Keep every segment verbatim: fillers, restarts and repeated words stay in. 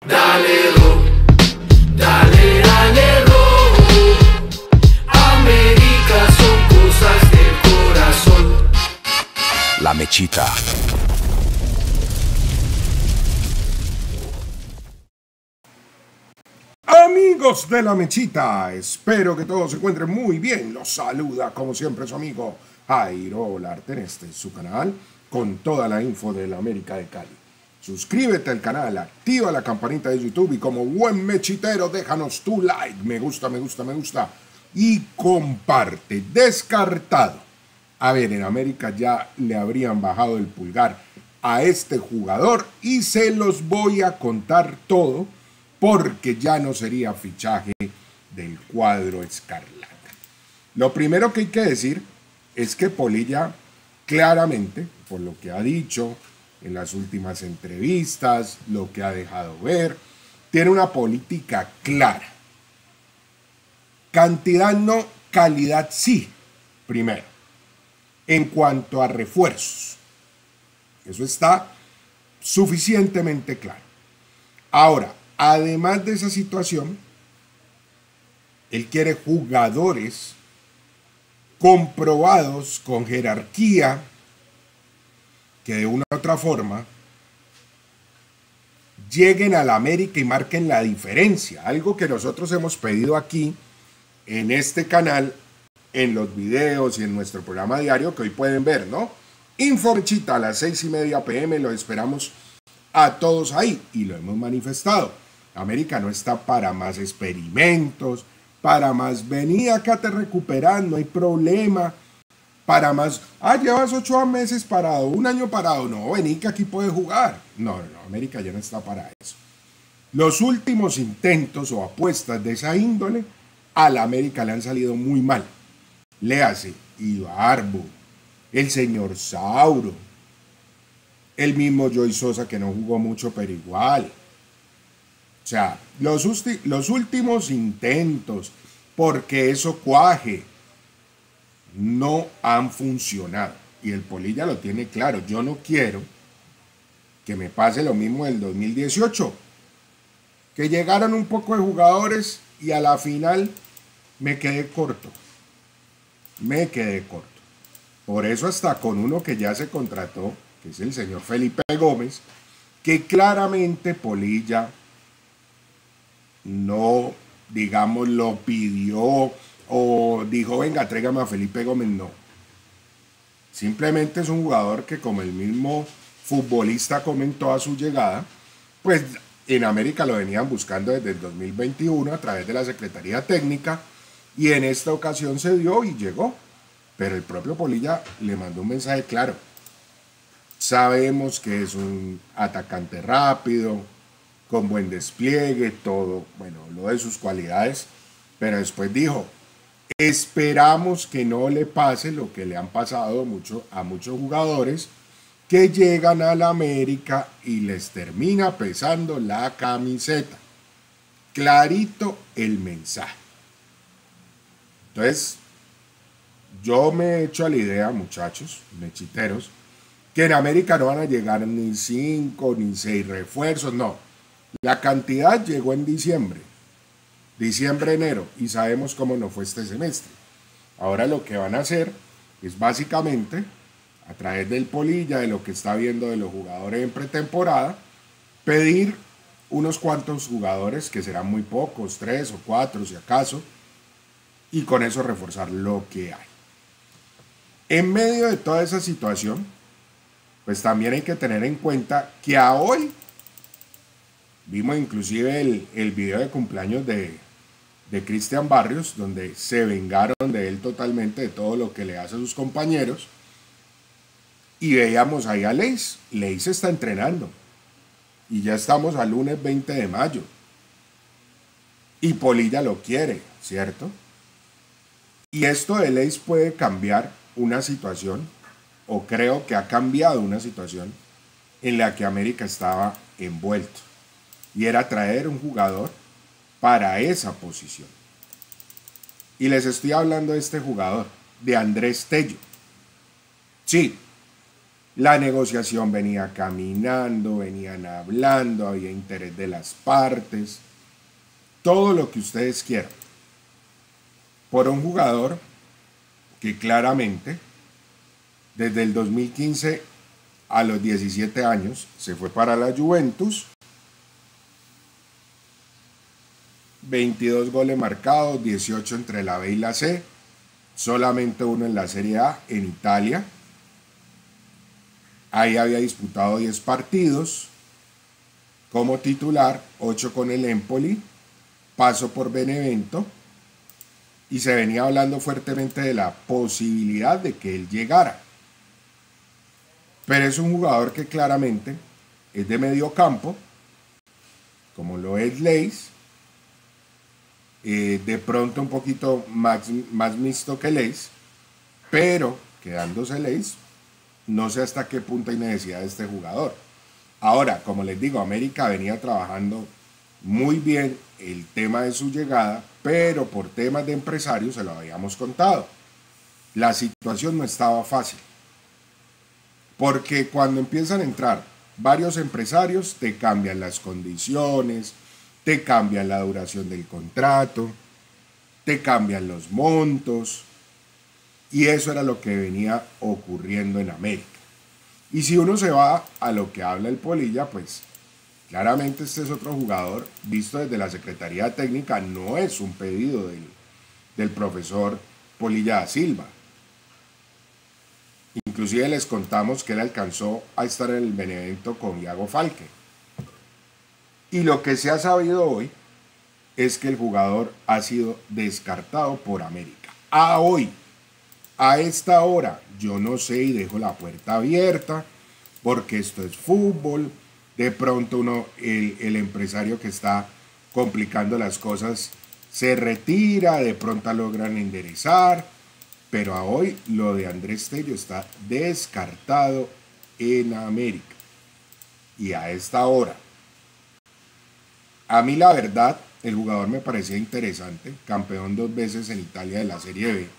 Dale ro, dale, dale ro. América son cosas del corazón. La Mechita. Amigos de La Mechita, espero que todos se encuentren muy bien. Los saluda como siempre su amigo Jairo Larte en este su canal con toda la info de la América de Cali. Suscríbete al canal, activa la campanita de YouTube y como buen mechitero déjanos tu like, me gusta, me gusta, me gusta y comparte. Descartado. A ver, en América ya le habrían bajado el pulgar a este jugador y se los voy a contar todo porque ya no sería fichaje del cuadro escarlata. Lo primero que hay que decir es que Polilla claramente, por lo que ha dicho en las últimas entrevistas, lo que ha dejado ver, tiene una política clara. Cantidad no, calidad sí, primero. En cuanto a refuerzos, eso está suficientemente claro. Ahora, además de esa situación, él quiere jugadores comprobados con jerarquía que de una u otra forma lleguen a la América y marquen la diferencia. Algo que nosotros hemos pedido aquí en este canal, en los videos y en nuestro programa diario que hoy pueden ver, ¿no? Inforchita a las seis y media pm, lo esperamos a todos ahí y lo hemos manifestado. América no está para más experimentos, para más vení acá te recuperan, no hay problema, para más, ah, llevas ocho meses parado, un año parado, no, vení que aquí puedes jugar. No, no, no, América ya no está para eso. Los últimos intentos o apuestas de esa índole a la América le han salido muy mal. Léase Ibarbo, el señor Sauro, el mismo Joy Sosa que no jugó mucho pero igual. O sea, los, los últimos intentos porque eso cuaje no han funcionado. Y el Polilla lo tiene claro. Yo no quiero que me pase lo mismo del dos mil dieciocho. Que llegaron un poco de jugadores y a la final me quedé corto. Me quedé corto. Por eso hasta con uno que ya se contrató, que es el señor Felipe Gómez, que claramente Polilla no, digamos, lo pidió o dijo, venga, tráigame a Felipe Gómez, no. Simplemente es un jugador que, como el mismo futbolista comentó a su llegada, pues en América lo venían buscando desde el dos mil veintiuno a través de la Secretaría Técnica y en esta ocasión se dio y llegó. Pero el propio Polilla le mandó un mensaje claro. Sabemos que es un atacante rápido, con buen despliegue, todo, bueno, lo de sus cualidades, pero después dijo, esperamos que no le pase lo que le han pasado mucho a muchos jugadores que llegan a la América y les termina pesando la camiseta. Clarito el mensaje. Entonces, yo me he hecho a la idea, muchachos, mechiteros, que en América no van a llegar ni cinco ni seis refuerzos, no. La cantidad llegó en diciembre, diciembre, enero, y sabemos cómo no fue este semestre. Ahora lo que van a hacer es básicamente, a través del Polilla, de lo que está viendo de los jugadores en pretemporada, pedir unos cuantos jugadores, que serán muy pocos, tres o cuatro si acaso, y con eso reforzar lo que hay. En medio de toda esa situación, pues también hay que tener en cuenta que a hoy, vimos inclusive el, el video de cumpleaños de, de Cristian Barrios, donde se vengaron de él totalmente de todo lo que le hace a sus compañeros. Y veíamos ahí a Leis. Leis está entrenando. Y ya estamos al lunes veinte de mayo. Y Polilla lo quiere, ¿cierto? Y esto de Leis puede cambiar una situación, o creo que ha cambiado una situación en la que América estaba envuelto. Y era traer un jugador para esa posición. Y les estoy hablando de este jugador, de Andrés Tello. Sí, La negociación venía caminando, venían hablando, había interés de las partes, todo lo que ustedes quieran. Por un jugador que claramente desde el dos mil quince a los diecisiete años se fue para la Juventus, veintidós goles marcados, dieciocho entre la B y la C, solamente uno en la Serie A en Italia. Ahí había disputado diez partidos como titular, ocho con el Empoli, paso por Benevento, y se venía hablando fuertemente de la posibilidad de que él llegara. Pero es un jugador que claramente es de medio campo, como lo es Leis, eh, de pronto un poquito más, más mixto que Leis, pero quedándose Leis, no sé hasta qué punto hay necesidad de este jugador. Ahora, como les digo, América venía trabajando muy bien el tema de su llegada, pero por temas de empresarios se lo habíamos contado. La situación no estaba fácil, porque cuando empiezan a entrar varios empresarios, te cambian las condiciones, te cambian la duración del contrato, te cambian los montos, y eso era lo que venía ocurriendo en América. Y si uno se va a lo que habla el Polilla, pues claramente este es otro jugador, visto desde la Secretaría Técnica, no es un pedido del, del profesor Polilla da Silva. Inclusive les contamos que él alcanzó a estar en el Benevento con Iago Falque. Y lo que se ha sabido hoy es que el jugador ha sido descartado por América. A hoy, a esta hora, yo no sé y dejo la puerta abierta, porque esto es fútbol. De pronto uno, el, el empresario que está complicando las cosas se retira, de pronto logran enderezar, pero a hoy lo de Andrés Tello está descartado en América. Y a esta hora, a mí la verdad, el jugador me parecía interesante, campeón dos veces en Italia de la Serie B,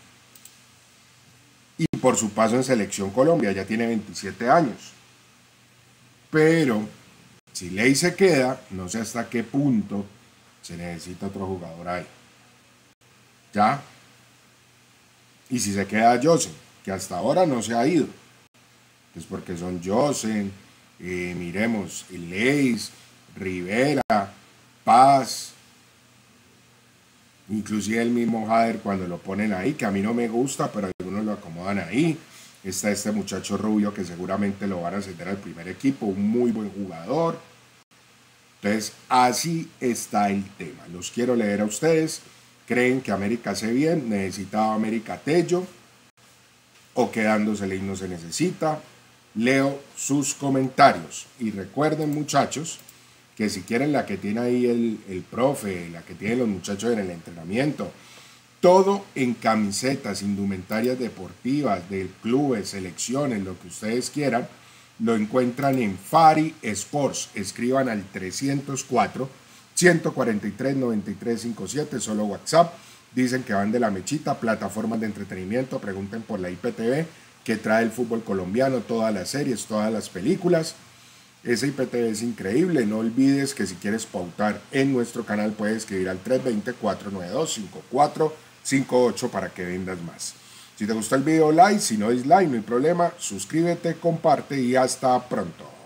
y por su paso en Selección Colombia, ya tiene veintisiete años. Pero si Leis se queda, no sé hasta qué punto se necesita otro jugador ahí. ¿Ya? Y si se queda Josen, que hasta ahora no se ha ido, pues porque son Josen, eh, miremos, Leis, Rivera, Paz, inclusive el mismo Jader cuando lo ponen ahí, que a mí no me gusta, pero algunos lo acomodan ahí. Está este muchacho rubio que seguramente lo van a ascender al primer equipo, un muy buen jugador. Entonces, así está el tema. Los quiero leer a ustedes. ¿Creen que América hace bien? ¿Necesitaba América Tello? ¿O quedándose Leis no se necesita? Leo sus comentarios. Y recuerden, muchachos, que si quieren la que tiene ahí el, el profe, la que tienen los muchachos en el entrenamiento, todo en camisetas, indumentarias deportivas, del clubes, selecciones, lo que ustedes quieran, lo encuentran en Fari Sports. Escriban al trescientos cuatro, ciento cuarenta y tres, noventa y tres cincuenta y siete, solo WhatsApp. Dicen que van de La Mechita, plataformas de entretenimiento. Pregunten por la I P T V, que trae el fútbol colombiano, todas las series, todas las películas. Esa I P T V es increíble. No olvides que si quieres pautar en nuestro canal, puedes escribir al tres dos cero, cuatro nueve dos, cinco cuatro cinco ocho para que vendas más. Si te gustó el video, like. Si no dislike, no hay problema. Suscríbete, comparte y hasta pronto.